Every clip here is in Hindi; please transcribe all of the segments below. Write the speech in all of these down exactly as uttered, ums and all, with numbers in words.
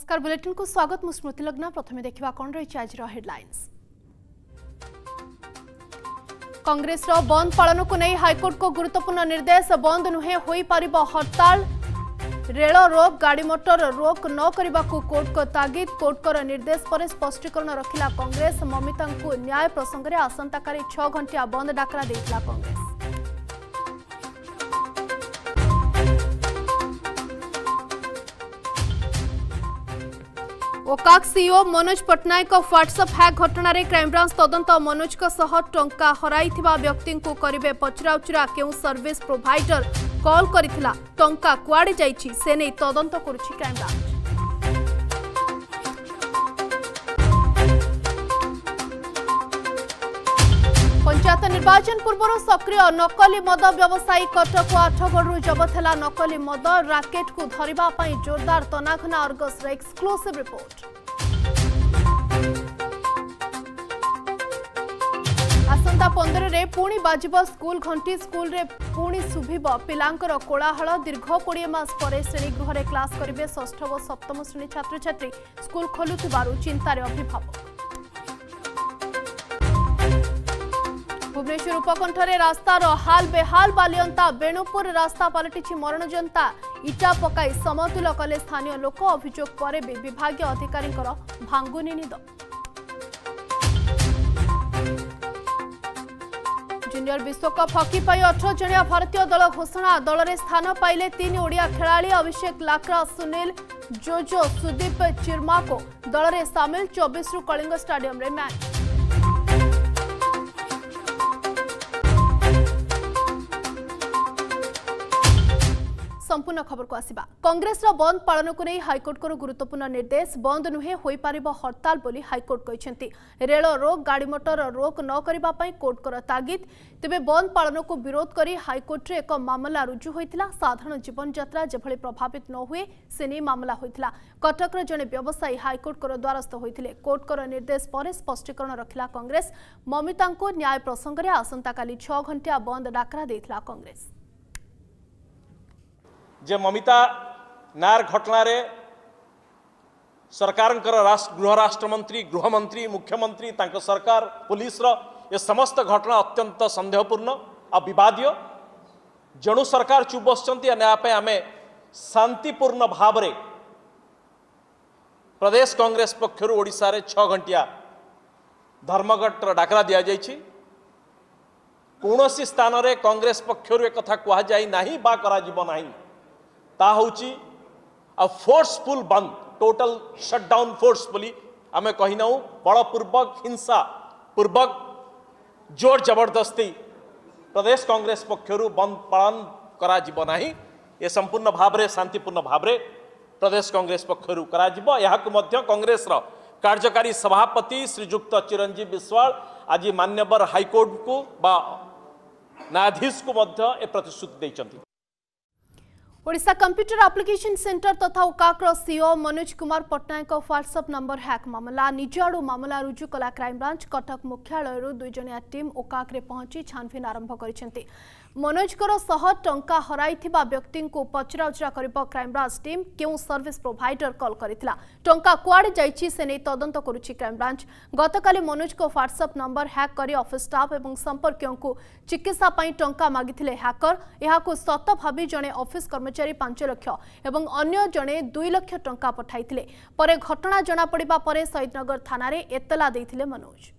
नमस्कार बुलेटिन को स्वागत मु स्मृति लग्ना। प्रथमे देखिबा कोन रही आज हेडलाइंस। कांग्रेस रो बंद पालन को नहीं हाईकोर्ट को गुरुत्वपूर्ण निर्देश। बंद नुहे होई पारिबो हड़ताल। रेल रोक गाड़ी मोटर रोक न करने को कोर्ट को तागिद। कोर्ट को निर्देश पर स्पष्टीकरण रखिला कांग्रेस। ममिता को न्याय प्रसंग में आसंताकाली छह घंटिया बंद डाकरा देथिला कांग्रेस। ओकाक CEO Manoj Pattnaik WhatsApp hack घटना रे क्राइमब्रांच तदंत। मनोज को सह टंका हराइथिबा व्यक्ति को करिवे पचराउचरा। केउ सर्विस प्रोवाइडर कॉल करिथिला, टंका कुआडे जाइछि से नै तदंत करुछि क्राइमब्रांच। पंचायत निर्वाचन पूर्व सक्रिय नकली मद व्यवसायी कटक आठगढ़ जबत है नकली मद राकेट को धरिबा पई जोरदार तनाघना। Argus exclusive report. आसंता पंद्रह रे पुणी बाजिब स्कूल घंटी। स्कूल रे पुणी शुभिब पिलांकर कोलाहल। दीर्घ कोड़े मास पर श्रेणीगृह रे क्लास करिवे षष्ठ व सप्तम श्रेणी छात्र छात्री। स्कूल खोलुथिबारु चिंतार अभिभावक। भुवनेश्वर उपकंठरे रास्तार हाल बेहाल। बालियंता बेणुपुर रास्ता पलटिछि मरण जनता। इटा पकाई समतुल कले स्थानीय लोक। अभियोग पर भी विभागीय अधिकारी भांगुनी निद। जूनियर विश्वकप हॉकी पाई अठारह जणिया भारतीय दल घोषणा। दल में स्थान पाइले तीन ओडिया खेलाड़ी। अभिषेक लाक्रा, सुनील जोजो, सुदीप चिर्माको दल में सामिल। चौबीस रु कलिंग स्टाडियम रे मैच। संपूर्ण खबर को आसिबा। कांग्रेस रो बंद पालन को नहीं हाईकोर्ट को गुरुत्वपूर्ण निर्देश। बंद नुहे होई पारिबो हड़ताल बोली हाईकोर्ट कहिसेंती। रेल रोक गाड़ी मोटर रोक न करबा पई कोर्ट कर तागिद। तेबे बंद पालन को विरोध करी हाईकोर्ट रे एक मामला रुजु होइतिला। साधारण जीवन यात्रा जेभଳି प्रभावित न हुए से नहीं मामला होइतिला। कटक रो जने व्यवसायी हाईकोर्ट कर द्वारस्थ होइतिले। कोर्ट कर निर्देश पर स्पष्टीकरण रखिला कांग्रेस। ममिता को न्याय प्रसंग में आसंता काली छह घंटिया बंद डाकरा देथिला कांग्रेस। जे ममिता नार घटना रे सरकार गृह राष्ट्रमंत्री गृहमंत्री मुख्यमंत्री तांको सरकार पुलिस रो ये समस्त घटना अत्यंत संदेहपूर्ण और विवादीय। जणु सरकार चुप बसचंती न्याय आम शांतिपूर्ण भाव रे प्रदेश कांग्रेस पक्षर ओडिशा रे छह घंटिया धर्मघट डाकरा दिया जाइछि। कौनसी स्थान रे कांग्रेस पक्षर एक कथा कहा जाई नाही बा करा जीव नाही। ता होची आ फोर्सफुल बंद टोटल शटडाउन फोर्स बोली आमे कही ना बलपूर्वक हिंसा पूर्वक जोर जबरदस्ती प्रदेश कांग्रेस पक्षर बंद पालन करा जीव नाही। ये संपूर्ण भाव रे शांतिपूर्ण भाव रे प्रदेश कांग्रेस पक्षर करा जीव। याकु मध्य कांग्रेस रो कार्यकारी सभापति श्रीजुक्त चिरंजीव बिस्वाल आज मान्यवर हाईकोर्ट को बा न्यायाधीश को मध्य ए प्रतिश्रुति दैछंती। ओडिशा कंप्यूटर एप्लिकेशन सेंटर तथा ओकाक CEO Manoj Kumar Pattnaik WhatsApp number hack मामला। निज आड़ू मामला रुजु कला क्राइमब्रांच। कटक मुख्यालय दुई जणिया टीम ओकाक रे पहुंची छानबीन आरंभ करिसेंती। मनोज कर सह टंका हराइथिबा व्यक्ति को पचराउचरा करिबो क्राइमब्रांच टीम। केउ सर्विस प्रोवाइडर कॉल करिथिला, टंका कुआडे जाइछि से नै तदंत करुछि क्राइमब्रांच। गतकाली मनोज को व्हाट्सएप नंबर हैक करी ऑफिस स्टाफ एवं संपर्कियों को चिकित्सा पई टंका मागिथिले हैकर। एहाकु सत भाबी जणे ऑफिस कर्मचारी पांच लाख एवं अन्य जणे दुई लाख टंका पठाइथिले। परे घटना जणा पड़िबा परे शहीदनगर थाना रे एतला दैथिले मनोज।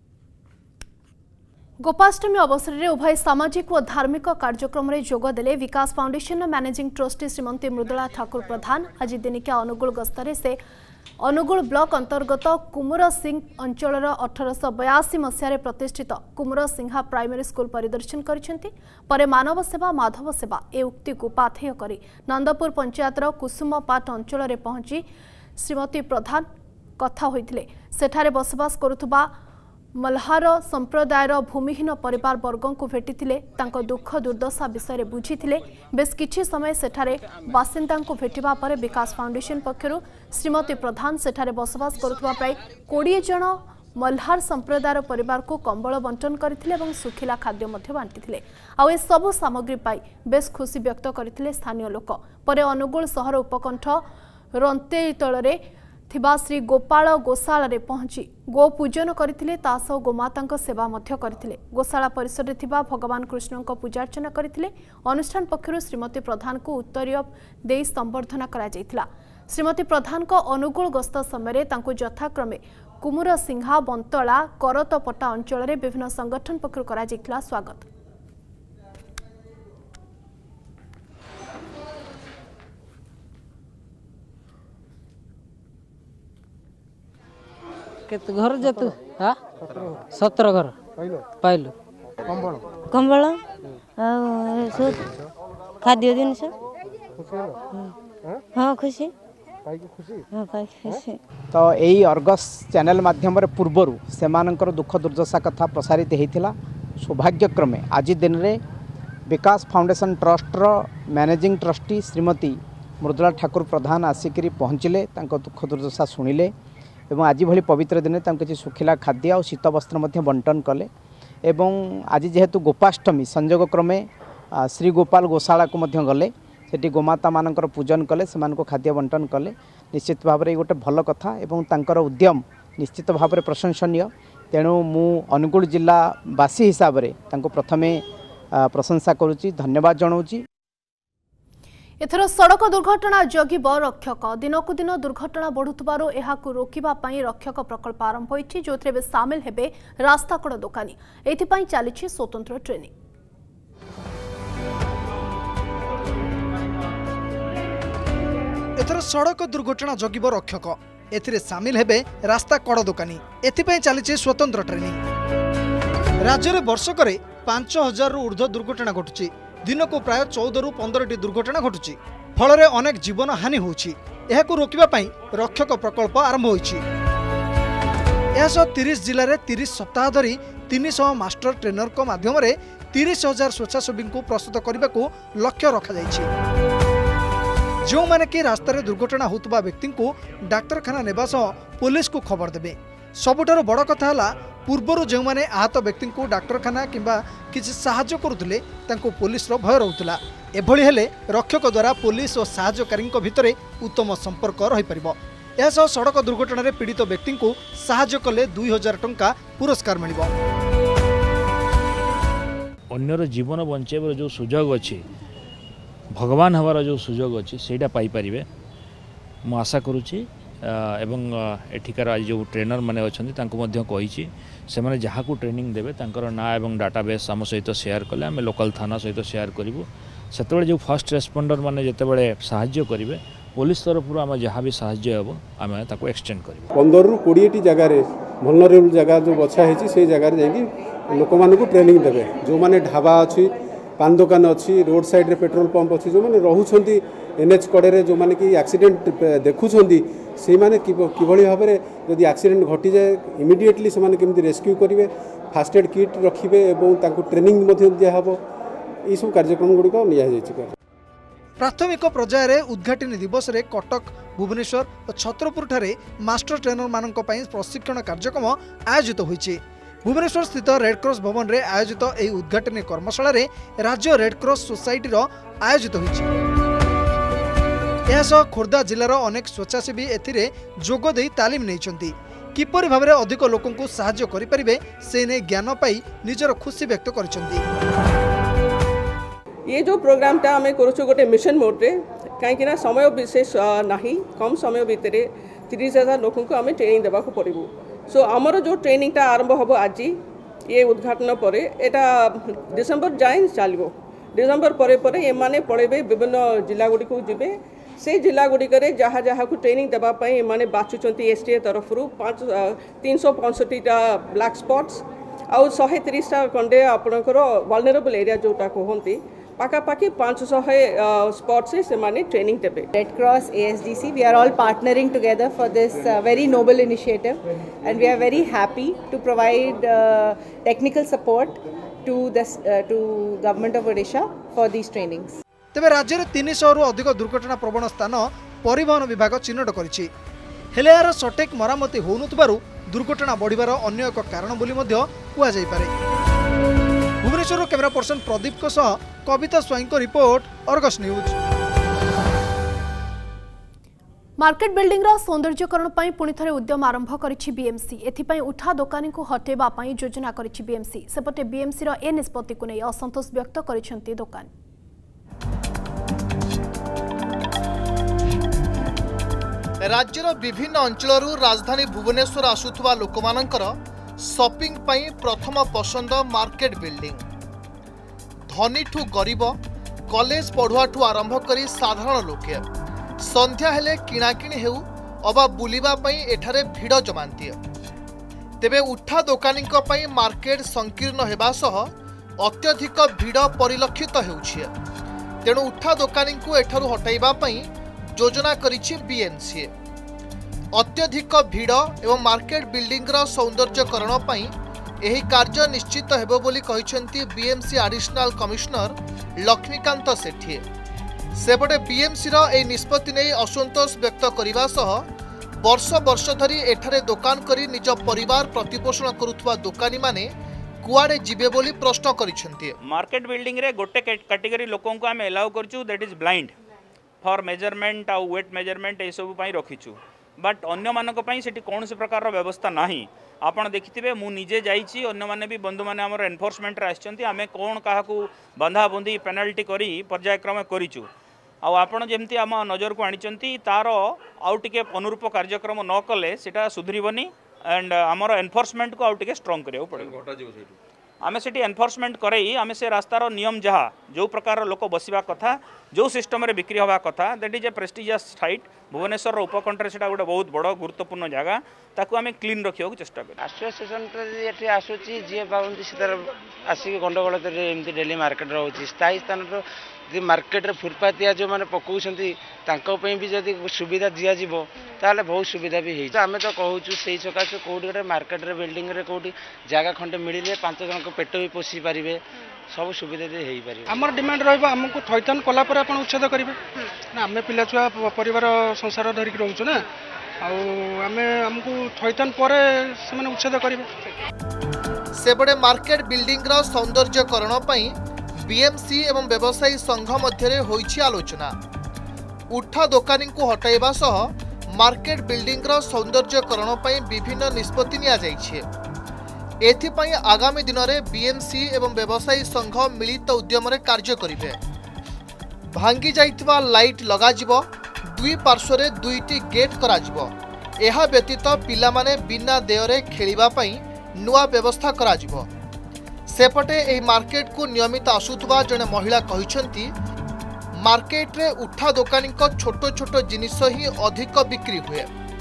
गोपाष्टमी अवसर में उभय सामाजिक और धार्मिक कार्यक्रम में जोगदेले। Vikas foundation managing trustee Shrimati Mridula Thakur Pradhan आज दिनिकिया अनुगुल गस्तर से अनुगुल ब्लॉक अंतर्गत कुमुर सिंह अंचल अठरश बयासी मसीह प्रतिष्ठित कुमुर सिंहा प्राइमरी स्कूल परिदर्शन करिसेंती। परे मानव सेवा माधव सेवा ए उक्ति को पाथेय करी नंदपुर पंचायतर कुसुमपाट अंचल में पहुंची श्रीमती प्रधान कथा होइथिले। सेठारे बसवास करुथबा मल्हार संप्रदायर भूमिहीन परिवार वर्गों को भेटिथिले। तांको दुख दुर्दशा विषय बुझीथिले। बेस किछि समय सेठारे बासिंदा को भेटिबा परे विकास फाउंडेशन पक्षरु श्रीमती प्रधान सेठारे बसवास करुथबा प्राय बीस जण मल्हार संप्रदायर परिवार को कंबल बंटन करथिले एवं सुखिला खाद्य मध्य बांटिथिले। आ ए सब सामग्री पाई बेस खुशी व्यक्त करथिले स्थानीय लोक। परे अनुगुल सहर उपकंठ रंतेतळे थिबा श्री गोपाल गोशाला रे पहुंची गो पूजन करथिले तासो गोमाता सेवा मध्य करथिले। गोशाला परिसर रे थिबा भगवान कृष्ण को पूजार्चना करथिले। अनुष्ठान पक्षरु श्रीमती प्रधान को उत्तरीय देई संबर्धना करा जायतिला। श्रीमती प्रधान को अनुगुल गस्त समय तांको यथाक्रमे कुमुर सिंहा बंतला करतपटा अंचल रे विभिन्न संगठन पक्षरु करा जायतिला स्वागत। केत घर जतु हां सत्रह घर पाइलु कंबळ कंबळ सो खाद्य दिन से हां खुशी पाई खुशी हां पाई खुशी। तो यही अर्गस चैनल माध्यम रे पूर्वरु सेमानकर दुख दुर्दशा कथा प्रसारित हेतिला। सौभाग्यक्रमे आज दिन रे विकास फाउंडेशन ट्रस्ट रो मैनेजिंग ट्रस्टी श्रीमती मृदुला ठाकुर प्रधान आसिकरी पहुँचले तांको दुख दुर्दशा सुनिले एवं आज भली पवित्र दिन किसी सुखिला खाद्य और शीत वस्त्र बंटन कले। एवं आज जेहेतु गोपाष्टमी संजोग क्रमे श्री गोपाल गोशाला को गले सेठी गोमाता मानकर पूजन कले से खाद्य बंटन कले। निश्चित भाव में गोटे भल कथा एवं तांकर उद्यम निश्चित भाव में प्रशंसनीय। तेणु मु अनुगुल जिलावासी हिसाब से प्रथमे प्रशंसा करुच्ची धन्यवाद जनाऊँगी। एथर सड़क दुर्घटना जगिब रक्षक दिनकु दिन दुर्घटना बढ़ुथबारो एहाकु रोकिबा पई रक्षक प्रकल्प आरंभ होइछि जोथरे बे शामिल हेबे रास्ताकड़ दुकानी। एथिपई चालिछि स्वतंत्र ट्रेनिंग। एथर सड़क दुर्घटना जगिब रक्षक एथिरे शामिल हेबे रास्ता कड़ दुकानी। एथिपई चालिछि स्वतंत्र ट्रेनिंग। राज्य रे वर्षकरे पांच हजार रु ऊर्ध्व दुर्घटना घटुछि। दिन को प्राय चौदह रु पंद्रह टी दुर्घटना घटुछि फल अनेक जीवन हानि होछि। एहाकु रोकिबा पई रक्षक प्रकल्प आरंभ होइछि। एहासह तीस जिले में तीस सप्ताह धरी तीन सौ मास्टर ट्रेनर को माध्यम रे तीस हजार स्वेच्छासेवी को प्रस्तुत करने को लक्ष्य रखा जाइछि। जो माने कि रास्ता रे दुर्घटना होतबा व्यक्ति को डाक्तरखाना नेबा सह पुलिस को खबर देबे। सबुठारु बड़ कथा हला पूर्वर जो माने आहत व्यक्ति को डाक्तरखाना किंबा किसी साहाय्य करुले तांको पुलिस रो भय रहउतला। एभली हेले रक्षक द्वारा पुलिस और साहाय्यकारी भितर उत्तम संपर्क रही परिबो। एसह सड़क दुर्घटना रे पीड़ित व्यक्ति को साहाय्य कले दुई हजार टंका पुरस्कार मिलिबो। अन्यर जीवन बंचाइबार जो सुजोग अच्छी भगवान हमारा जो सुजोग अच्छी सेटा पाई परिबे मु आशा करुच्ची। एवं एठिकार आज जो ट्रेनर माने अछंती तांको मध्य कहिछि से माने जहा को ट्रेनिंग देबे तांकर ना एवं डाटाबेस आम सहित शेयर कले आम लोकल थाना सहित शेयर करूँ। से जो फर्स्ट रेस्पोंडर माने जितेबाला साहाय्य करेंगे पुलिस तरफ आम जहाँ भी साहाय्य हम आम एक्सटेंड कर पंदर रु कोड़े टी जगार भलनरेबल जगह जो बछा है से जगार जा लोक मान ट्रेनिंग देवे। जो मैंने ढाबा अच्छी पान दुकान अच्छी रोड साइड रे पेट्रोल पंप अच्छी जो मैंने रोच एनएच कड़े जो मैंने कि एक्सीडेंट देखुं से मैंने किभली भाव में जदि एक्सीडेंट घटी जाए इमिडिएटली से मैंने केमती रेस्क्यू करेंगे फास्ट एड किट रखिए और ट्रेनिंग दिहब ये सब कार्यक्रम गुड़िक नि। प्राथमिक पर्यायर उद्घाटनी दिवस रे कटक भुवनेश्वर और छत्रपुर ठारे मास्टर ट्रेनर मानक पई प्रशिक्षण कार्यक्रम आयोजित होइछि। भुवनेश्वर स्थित रेडक्रॉस भवन रे आयोजित एही उद्घाटनी कर्मशाला रे राज्य रेडक्रॉस सोसाइटी रो आयोजित होइछि। एहासह खोर्धा जिलार अनेक स्वेच्छासेवी एथिरे जोग देई तालीम नैछन्ति। किपरि भाबरे अधिक लोकंकु सहाय्य करि परिबे से ने ज्ञान पाई निजर खुशी व्यक्त करिसन्ति। ये जो प्रोग्राम टा आम करुँ गोटे मिशन मोड रे कहीं समय विशेष नहीं कम समय भितर तीस हजार लोक को आम ट्रेनिंग देवा पड़ू। सो आमर जो ट्रेनिंग टा आरंभ हम आज ये उद्घाटन पर एटा डिसेम्बर जाए चलो। डिसेम्बर पर पर ये माने पढ़ेबे विभिन्न जिला गुड़ी को जीवे से जिला गुड़िक जहाँ जहाँ को ट्रेनिंग देवाई एम बाछुंट एसटीए तरफ पाँच तीन सौ पैंसठीटा ब्लैक स्पॉट्स आउ शहे तीसटा खंडे आपणकर वल्नरेबल एरिया जोटा कहते पाखापाखि पाँच सौ स्पॉट्स से माने ट्रेनिंग देबे। Red Cross, A S D C, we are all partnering together for this uh, very noble initiative, and we are very happy to provide uh, technical support to this uh, to government of Odisha for these trainings. तेबे राज्य में तीन सौ रु अधिक दुर्घटना प्रवण स्थान परिवहन विभाग चिन्हट करिछि। हेले यार सठिक मरामती होउनथबारु दुर्घटना बढ़िबार अन्य एक कारण बोली मध्य कुआ जाई पारे। भुवनेश्वर कैमरा पर्सन प्रदीप को सह कविता स्वाई को report Argus news. Market building रा सौंदर्यकरण पई पुणी थरे उद्यम आरंभ करिछि बीएमसी एथिपई उठा दोकानी को हटेबा पई योजना करिछि बीएमसी सेपटे बीएमसी रा ए निष्पत्ति को नै असंतोष व्यक्त करिसेंती दोकान। राज्यर विभिन्न अंचलरू राजधानी भुवनेश्वर आसुथुवा लोकमानंकर शॉपिंग पई प्रथम पसंद मार्केट बिल्डिंग। धनी ठू गरीब कॉलेज पढ़ुआ ठू आरंभ करी साधारण लोके संध्या हेले किणाकिणी हेउ अबा बुलिबा पई एठारे भिड़ जमांती। तेबे उठा दोकानी पई मार्केट संकीर्ण हेबा सह अत्यधिक भिड़ परिलक्षित हेउछि। तेणु उठा दोकानी को एठारु हटाइबा पई योजना करिछि बीएमसी। अत्यधिक भिड़ एवं मार्केट बिल्डिंग रा सौंदर्यकरण पई एही कार्य निश्चित हेबो बोली कहिसेंती BMC additional commissioner Laxmikant Sethi. सेपटे बीएमसी रा ए निष्पत्ति नै असंतोष व्यक्त करिबा सह वर्ष वर्ष धरी एठारे दुकान करी निज परिवार प्रतिपोषण करुथुवा दुकानी माने कुआडे जिबे बोली प्रश्न करिसेंती। मार्केट बिल्डिंग रे गोटे कैटेगरी लोकों को आम एलाउ करछु that is blind for measurement आ वेट मेजरमेंट ए सब पई रखिछु बट अन्य मानक पई सेठी कोनसे प्रकार व्यवस्था नाही। आपण देखिथिबे मु निजे जाईची अन्य माने भी बंधु माने हमर एनफोर्समेंट रे आछंती आमे कोन काहाकू बंधा बंधी पेनाल्टी करी पर्यायक्रम करिछु आ आपण जेमती आम नजर को आनिचंती तार आउ टिके अनुरूप कार्यक्रम न कले सेटा सुधरिबनी एंड आमर एनफोर्समेंट को आउ टिके स्ट्रांग करियो पड़े। आमे सेठी एनफोर्समेंट करई आमे से रास्तार नियम जहा जो प्रकार लोक बसिबा कथा जो सिस्टम रे बिक्री होबा कथा that is a prestigious site Bhubaneswar उपकंठरे सेटा गोटे बहुत बड़ गुरुत्वपूर्ण जगह ताकू आमे क्लीन रखियो चेष्टा कर। एसोसिएशन रे एठी आसुची जे बाउंडी सितर आसी गंडगोल तरे एमती डेली मार्केट रहउची स्थायी स्थान रो जे मार्केट रे फुटपातिया जो माने पकौछंती तांको पई भी जदी सुविधा दिया जिवो ताले बहुत सुविधा भी हेई। आमे तो कहूछु सेही सकाश कोडी गोटे मार्केट रे बिल्डिंग रे कोडी जागा खंडे मिलिले पांच जन को पेट भी पोसी पारिबे सब सुविधा दे हेई पारिबे। हमर डिमांड रहबा हमको थैथन कला पर आपण उच्छेद करिवे ना आमे पिला छुआ परिवार संसार धरि के रहउछु ना आ आमे हमको थैथन परे से माने उच्छेद करिवे। सेबडे मार्केट बिल्डिंग रा सौंदर्यकरण पई बीएमसी एवं व्यवसायी संघ मध्यरे होईछि आलोचना। उठा दोकानी को हटाइबा सह मार्केट बिल्डिंग रा सौंदर्यकरण पई विभिन्न निष्पत्ति निया जाइछे। एथिपई आगामी दिन में बीएमसी एवं व्यवसायी संघ मिलित उद्यम रे कार्य करिवे। भांगी जाइतवा लाइट लगाजिबो दुई पार्श्वरे दुईटी गेट कराजिबो। एहा व्यतीत पिला माने बिना देयरे खेलिबा पई नुआ व्यवस्था कराजिबो। सेपटे एही मार्केट को नियमित आसुथुवा जने महिला कहिसेंती मार्केट रे उठा दोकानी को छोटो छोटो जिनिस ही अधिक बिक्री हुए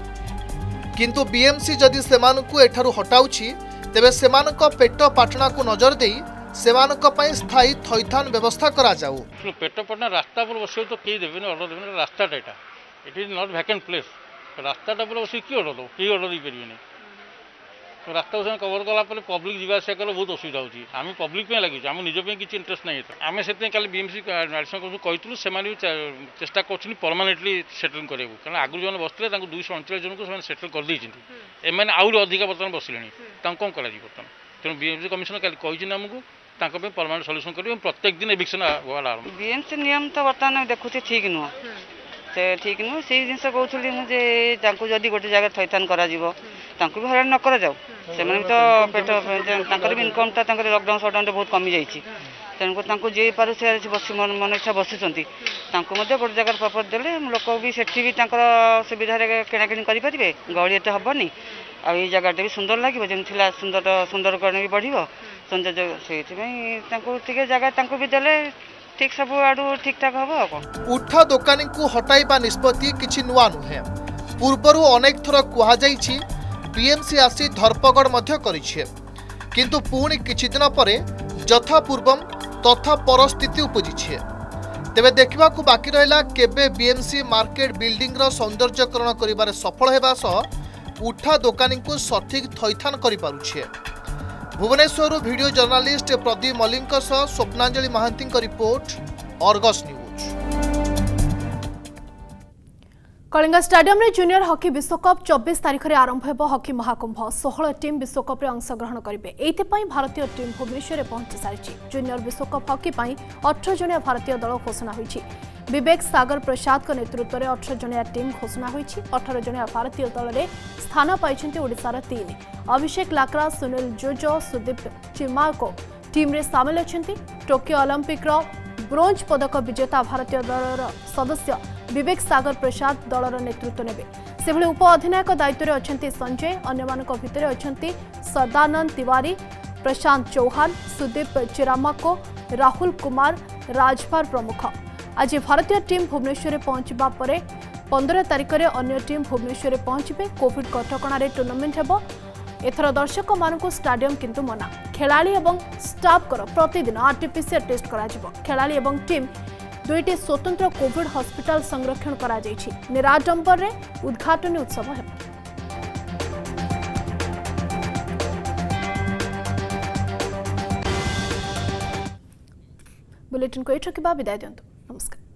किंतु बीएमसी जदि सेमानकु एठारु हटाउछि तेबे सेमानक पेट पाटना को नजर देई सेमानक पई स्थायी थैथान व्यवस्था करा जाऊ। पेट पाटना रास्ता पर बसियो तो केही देबेन ऑर्डर देबेन रास्ता टाटा it is not vacant place रास्ता टा पर बसी की ऑर्डर दो की ऑर्डर दी परिबेनी रास्ता उस कवर कला पब्लिक जावासिया कले बहुत असुविधा होची आम पब्लिक पे लगी आम निज पे किसी इंटरेस्ट नहीं आम से कल बीएमसी कहूँ से चेष्टा कर परमानेंटली सेटल करें कारण आगु जो बसते दुईश अड़चाश जन को सेटल कर एम आउट अधिक बर्तमान बसिले कौन कर तेणु बीएमसी कमिशन कल आमको परमानेंट सल्यूशन कर प्रत्येक दिन एविक्शन आरंभ बीएमसी नियम तो बर्तमान देखुचे ठीक नुह से ठीक नुह से जिन कहूली मुझे जदि गोटे जगह थैथान कर भी हरान न कर जाऊ से तो पेट भी इनकम लॉकडाउन सटडाउन बहुत कमी जाइए तेणुक जे पार से बस मन इच्छा बसुँच गोटे जगह प्रपर देले लोक भी सेठी भी सुविधा किणाकिणी करेंगे गहली एत हेनी आ जगह भी सुंदर लगे जमी सुंदर सुंदरकरण भी बढ़ सौंदर्य से जगह भी देले ठीक सब आडू ठीक ठाक हम। उठा दोकानी को हटाइबा निष्पत्ति किछि नुआ नुहे पूर्वरु अनेक थर कुहा जाइछि बीएमसी आसी धरपगड़ मध्य करिछे किंतु पुणी किछि दिन परे जथा पूर्वम तथा परिस्थिति उपजिछे। तेबे देखिबा को बाकी रहला केबे बीएमसी मार्केट बिल्डिंग रो सौंदर्यकरण करिबारे सफल हेबा सह उठा दोकानी को सठिक थैथान करि पारुछे। भुवनेश्वर वीडियो जर्नालिस्ट प्रदीप मल्लिक सह Swapnanjali Mahanty report Argus news. Kalinga stadium रे जूनियर हॉकी विश्वकप चौबीस तारीख में आरंभ हो हॉकी महाकुंभ सोलह टीम विश्वकप अंशग्रहण करेंगे। एइथिपाई भारतीय टीम भुवनेश्वर में पहुंची सारी जूनियर विश्वकप हॉकी अठारह जनिया भारतीय दल घोषणा होईछि। विवेक सागर प्रसाद को नेतृत्व में अठारह जनिया टीम घोषणा होईछि। अठारह जनिया भारतीय दल में स्थान पाइछन्ति ओडिशार तीन अभिषेक लाक्रा, सुनील जोजो, सुदीप चिमाको टीम रे सामिल अछन्ति। टोकियो ओलंपिक रो ब्रोंज पदक विजेता भारतीय दलर सदस्य विवेक सागर प्रसाद दलर नेतृत्व नेबे। सेभଳି उप अधिनायक दायित्व रे अछन्ति संजय। अन्यमानक भितरे अछन्ति सदानंद तिवारी, प्रशांत चौहान, सुदीप चिरामाको, राहुल कुमार, राजभर प्रमुख। आज भारतीय टीम भुवनेश्वर पहुंचबा परे पंद्रह तारिख में अन्य टीम भुवनेश्वर पहुंचे। कोविड कटकणार टूर्नामेंट हेबो। एथर दर्शक मानक स्टाडियम किंतु मना। खेलाड़ी एवं स्टाफ कर प्रतिदिन आरटीपीसीआर टेस्ट करा जिवो। खेलाड़ी एवं टीम दुईटी स्वतंत्र कोविड हॉस्पिटल संरक्षण करा जायछि। निराडंबर रे उद्घाटन उत्सव हेबो। बुलेटिन को एठकिबा विदाय दियंतु। नमस्कार।